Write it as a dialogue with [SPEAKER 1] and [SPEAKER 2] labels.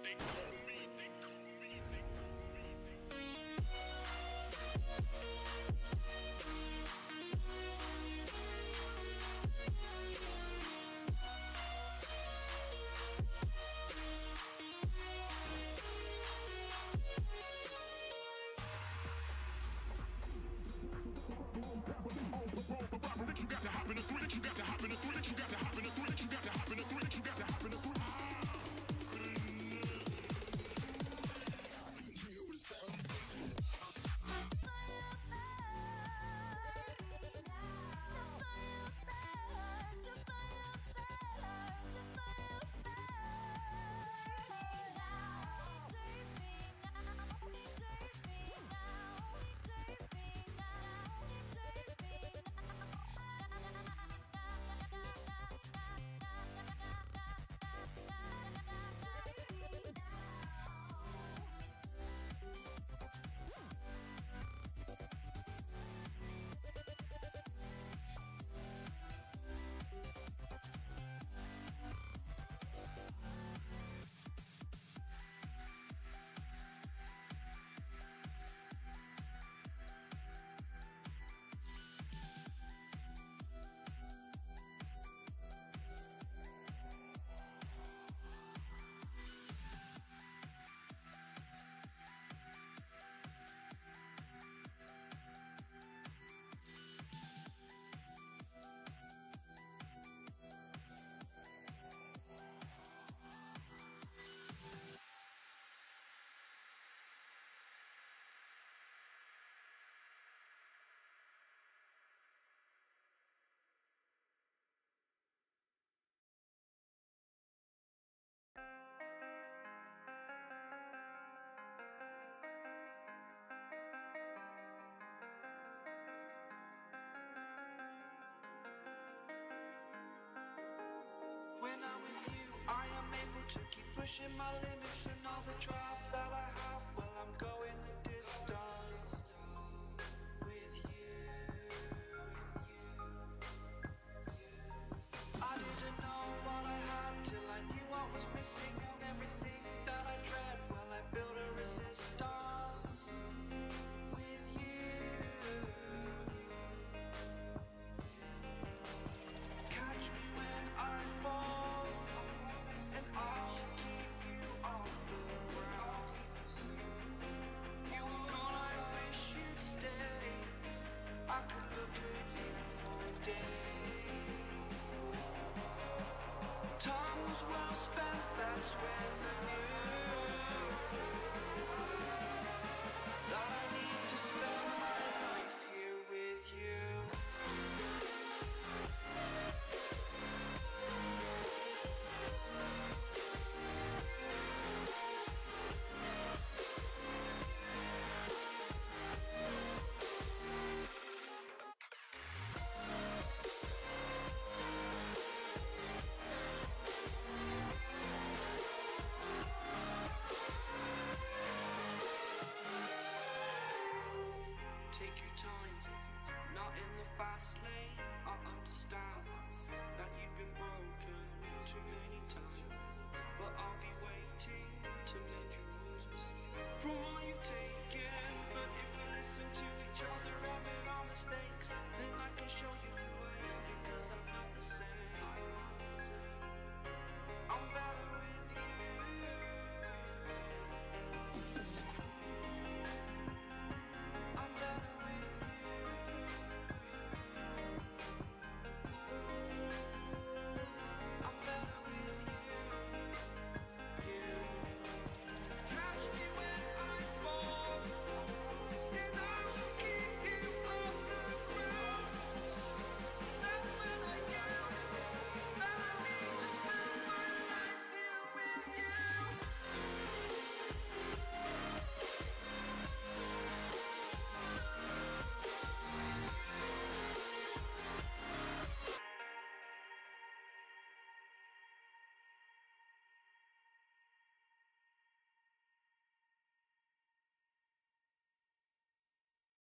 [SPEAKER 1] Pushing my limits and all the drive that I have. Well, I'm going the distance with you. I didn't know what I had till I knew what was missing, and everything that I dread. Well, I built a resistance with you. Catch me when I fall, and I'll on the ground. You were gone, I wish you'd stay. I could look at you for days. Time was well spent, that's when I knew that I need to spend my life here with you. Not in the fast lane, I understand that you've been broken too many